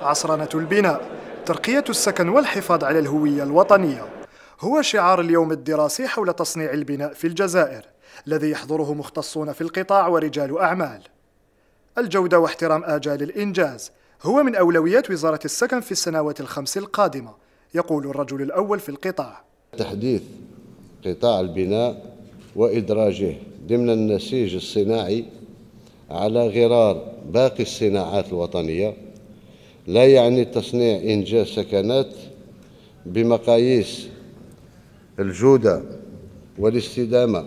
عصرنة البناء، ترقية السكن والحفاظ على الهوية الوطنية هو شعار اليوم الدراسي حول تصنيع البناء في الجزائر، الذي يحضره مختصون في القطاع ورجال أعمال. الجودة واحترام آجال الإنجاز هو من أولويات وزارة السكن في السنوات الخمس القادمة، يقول الرجل الأول في القطاع. تحديث قطاع البناء وإدراجه ضمن النسيج الصناعي على غرار باقي الصناعات الوطنية لا يعني تصنيع إنجاز سكنات بمقاييس الجودة والاستدامة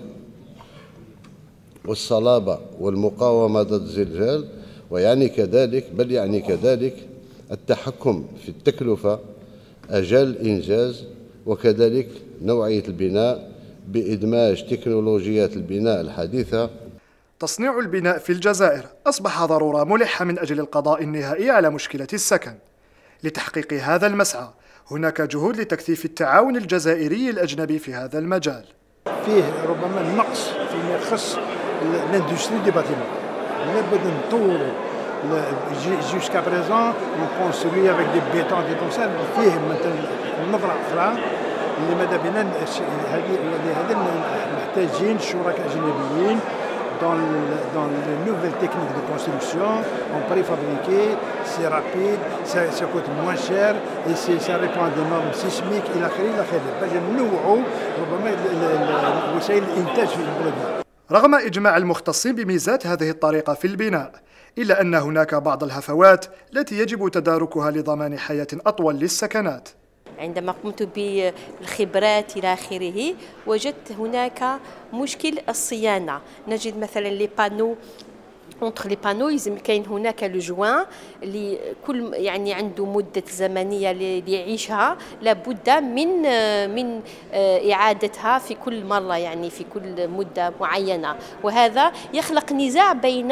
والصلابة والمقاومة ضد الزلزال، يعني كذلك التحكم في التكلفة، أجال الإنجاز، وكذلك نوعية البناء بإدماج تكنولوجيات البناء الحديثة. تصنيع البناء في الجزائر أصبح ضرورة ملحة من أجل القضاء النهائي على مشكلة السكن. لتحقيق هذا المسعى هناك جهود لتكثيف التعاون الجزائري الأجنبي في هذا المجال. فيه ربما نقص فيما يخص الاندستري دي باتيمون، لابد نطوروا جوسكا بريزون نكونستروي افيك دي بيتون دي كونسير. فيه مثلا نظره اخرى اللي ماذا بينا هذا محتاجين شركاء اجنبيين dans les nouvelles techniques de construction, on préfabriqué, c'est rapide, ça coûte moins cher et ça répond à des normes sismiques إلى آخره. باش ننوعوا ربما وسائل الإنتاج في البلاد. رغم إجماع المختصين بميزات هذه الطريقة في البناء، إلا أن هناك بعض الهفوات التي يجب تداركها لضمان حياة أطول للسكنات. عندما قمت بالخبرات إلى آخره وجدت هناك مشكل الصيانة. نجد مثلا لي بانو اونتر لي بانو كاين هناك لو جوان اللي كل يعني عنده مده زمنيه ليعيشها، لابد من اعادتها في كل مره، يعني في كل مده معينه، وهذا يخلق نزاع بين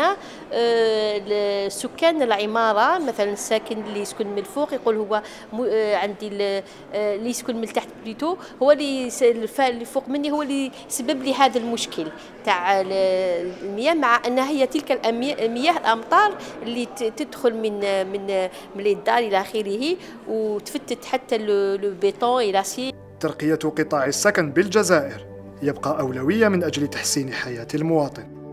سكان العماره. مثلا الساكن اللي يسكن من الفوق يقول هو عندي اللي يسكن من تحت بليتو هو اللي فوق مني هو اللي سبب لي هذا المشكل تاع المياه، مع انها هي تلك مياه الامطار اللي تدخل من الدار الى اخره وتفتت حتى البيتون الى سي. ترقية قطاع السكن بالجزائر يبقى أولوية من أجل تحسين حياة المواطن.